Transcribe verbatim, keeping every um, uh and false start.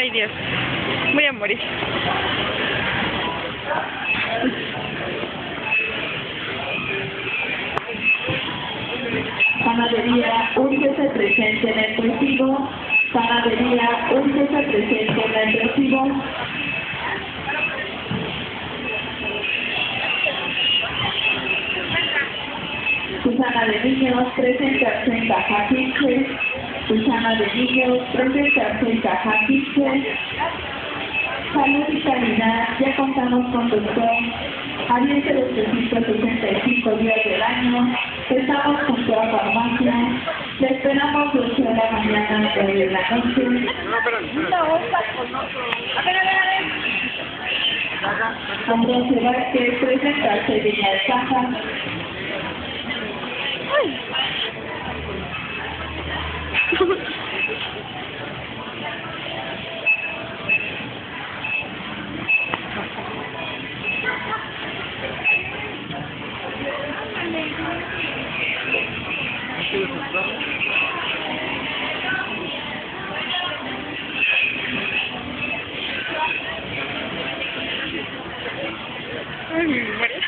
Ay, Dios. Voy a morir. Panadería Úrgese presente en el recibo. Panadería Úrgese presente en el recibo. Susana de Niños, presentarse en caja quince. Susana de Niños, presentarse en caja quince. Salud y calidad, ya contamos con doctor. Abierto los trescientos sesenta y cinco días del año. Estamos junto a farmacia. Le esperamos de ocho de la mañana a nueve de la noche. Ambrosio Vázquez, presentarse en línea de caja. Ay, me muero.